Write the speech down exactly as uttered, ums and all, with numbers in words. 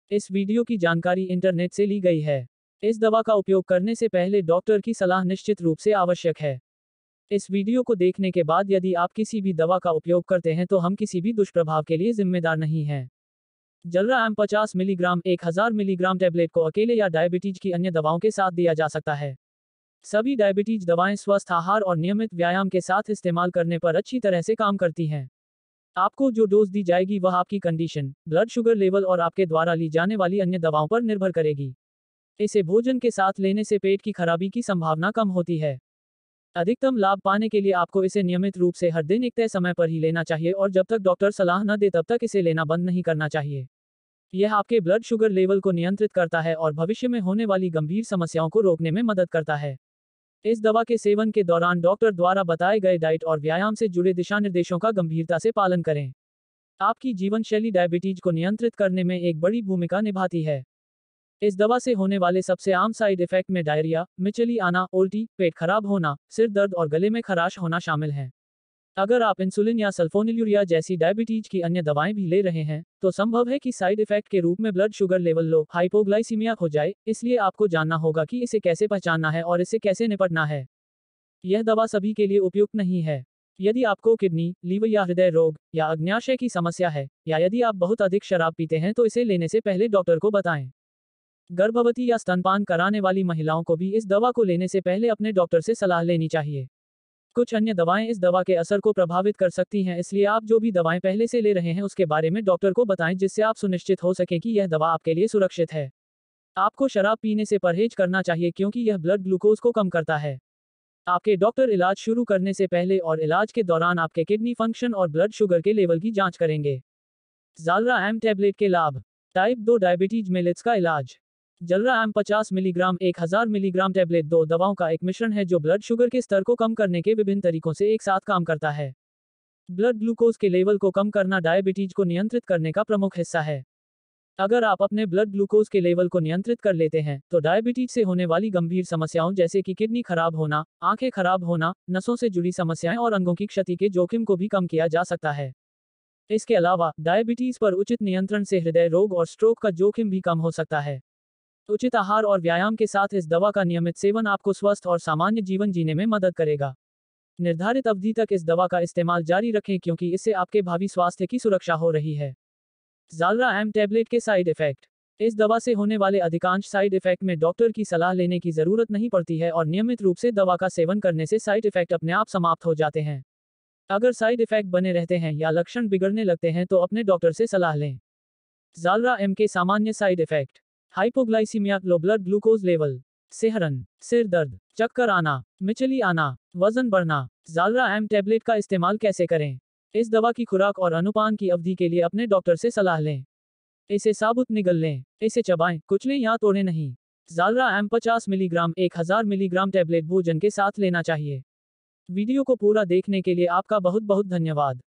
इस वीडियो की जानकारी इंटरनेट से ली गई है। इस दवा का उपयोग करने से पहले डॉक्टर की सलाह निश्चित रूप से आवश्यक है। इस वीडियो को देखने के बाद यदि आप किसी भी दवा का उपयोग करते हैं तो हम किसी भी दुष्प्रभाव के लिए जिम्मेदार नहीं हैं। जलरा एम पचास मिलीग्राम एक हज़ार मिलीग्राम टैबलेट को अकेले या डायबिटीज की अन्य दवाओं के साथ दिया जा सकता है। सभी डायबिटीज दवाएं स्वस्थ आहार और नियमित व्यायाम के साथ इस्तेमाल करने पर अच्छी तरह से काम करती हैं। आपको जो डोज दी जाएगी वह आपकी कंडीशन, ब्लड शुगर लेवल और आपके द्वारा ली जाने वाली अन्य दवाओं पर निर्भर करेगी। इसे भोजन के साथ लेने से पेट की खराबी की संभावना कम होती है। अधिकतम लाभ पाने के लिए आपको इसे नियमित रूप से हर दिन एक तय समय पर ही लेना चाहिए और जब तक डॉक्टर सलाह न दे तब तक इसे लेना बंद नहीं करना चाहिए। यह आपके ब्लड शुगर लेवल को नियंत्रित करता है और भविष्य में होने वाली गंभीर समस्याओं को रोकने में मदद करता है। इस दवा के सेवन के दौरान डॉक्टर द्वारा बताए गए डाइट और व्यायाम से जुड़े दिशानिर्देशों का गंभीरता से पालन करें। आपकी जीवन शैली डायबिटीज को नियंत्रित करने में एक बड़ी भूमिका निभाती है। इस दवा से होने वाले सबसे आम साइड इफेक्ट में डायरिया, मिचली आना, उल्टी, पेट खराब होना, सिर दर्द और गले में खराश होना शामिल हैं। अगर आप इंसुलिन या सल्फोनिलूरिया जैसी डायबिटीज की अन्य दवाएं भी ले रहे हैं, तो संभव है कि साइड इफेक्ट के रूप में blood sugar level low, hypoglycaemia हो जाए, इसलिए आपको जानना होगा कि इसे कैसे पहचानना है और इससे कैसे निपटना है। यह दवा सभी के लिए उपयुक्त नहीं है। यदि आपको किडनी, लीवर या हृदय रोग या अग्न्याशय की समस्या है, या यदि आप बहुत अधिक शराब पीते हैं तो इसे लेने से पहले डॉक्टर को बताएं। गर्भवती या स्तनपान कराने वाली महिलाओं को भी इस दवा को लेने से पहले अपने डॉक्टर से सलाह लेनी चाहिए। कुछ अन्य दवाएं इस दवा के असर को प्रभावित कर सकती हैं, इसलिए आप जो भी दवाएं पहले से ले रहे हैं उसके बारे में डॉक्टर को बताएं जिससे आप सुनिश्चित हो सके कि यह दवा आपके लिए सुरक्षित है। आपको शराब पीने से परहेज करना चाहिए क्योंकि यह ब्लड ग्लूकोज को कम करता है। आपके डॉक्टर इलाज शुरू करने से पहले और इलाज के दौरान आपके किडनी फंक्शन और ब्लड शुगर के लेवल की जांच करेंगे। जालरा एम टैबलेट के लाभ। टाइप दो डायबिटीज मेलिट्स का इलाज। जलरा एम पचास मिलीग्राम एक हज़ार मिलीग्राम टैबलेट दो दवाओं का एक मिश्रण है जो ब्लड शुगर के स्तर को कम करने के विभिन्न तरीकों से एक साथ काम करता है। ब्लड ग्लूकोज के लेवल को कम करना डायबिटीज को नियंत्रित करने का प्रमुख हिस्सा है। अगर आप अपने ब्लड ग्लूकोज के लेवल को नियंत्रित कर लेते हैं, तो डायबिटीज से होने वाली गंभीर समस्याओं जैसे कि किडनी खराब होना, आंखें खराब होना, नसों से जुड़ी समस्याएं और अंगों की क्षति के जोखिम को भी कम किया जा सकता है। इसके अलावा डायबिटीज पर उचित नियंत्रण से हृदय रोग और स्ट्रोक का जोखिम भी कम हो सकता है। उचित आहार और व्यायाम के साथ इस दवा का नियमित सेवन आपको स्वस्थ और सामान्य जीवन जीने में मदद करेगा। निर्धारित अवधि तक इस दवा का इस्तेमाल जारी रखें क्योंकि इससे आपके भावी स्वास्थ्य की सुरक्षा हो रही है। जालरा एम टैबलेट के साइड इफेक्ट। इस दवा से होने वाले अधिकांश साइड इफेक्ट में डॉक्टर की सलाह लेने की जरूरत नहीं पड़ती है और नियमित रूप से दवा का सेवन करने से साइड इफेक्ट अपने आप समाप्त हो जाते हैं। अगर साइड इफेक्ट बने रहते हैं या लक्षण बिगड़ने लगते हैं तो अपने डॉक्टर से सलाह लें। जालरा एम के सामान्य side effect. Hypoglycaemia, low blood glucose level, सिहरन, सिर दर्द, चक्कर आना, मिचली आना, वजन बढ़ना। जालरा एम टैबलेट का इस्तेमाल कैसे करें? इस दवा की खुराक और अनुपान की अवधि के लिए अपने डॉक्टर से सलाह लें। इसे साबुत निगल लें, इसे चबाएं, कुचलें या तोड़ें नहीं। जालरा एम पचास मिलीग्राम एक हज़ार मिलीग्राम टैबलेट भोजन के साथ लेना चाहिए। वीडियो को पूरा देखने के लिए आपका बहुत बहुत धन्यवाद।